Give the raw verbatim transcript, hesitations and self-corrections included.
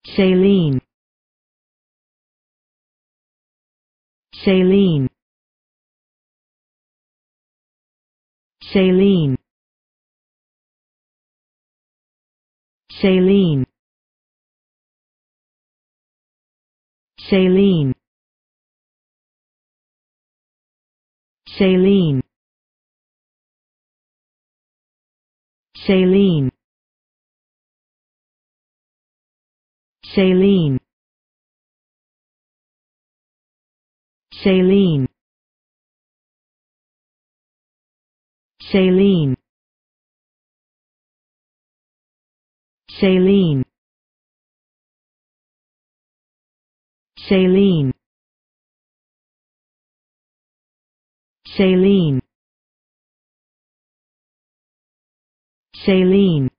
Celine, Celine, Celine, Celine, Celine, Celine, Celine, Celine, Celine, Celine, Celine, Celine, Celine, Celine,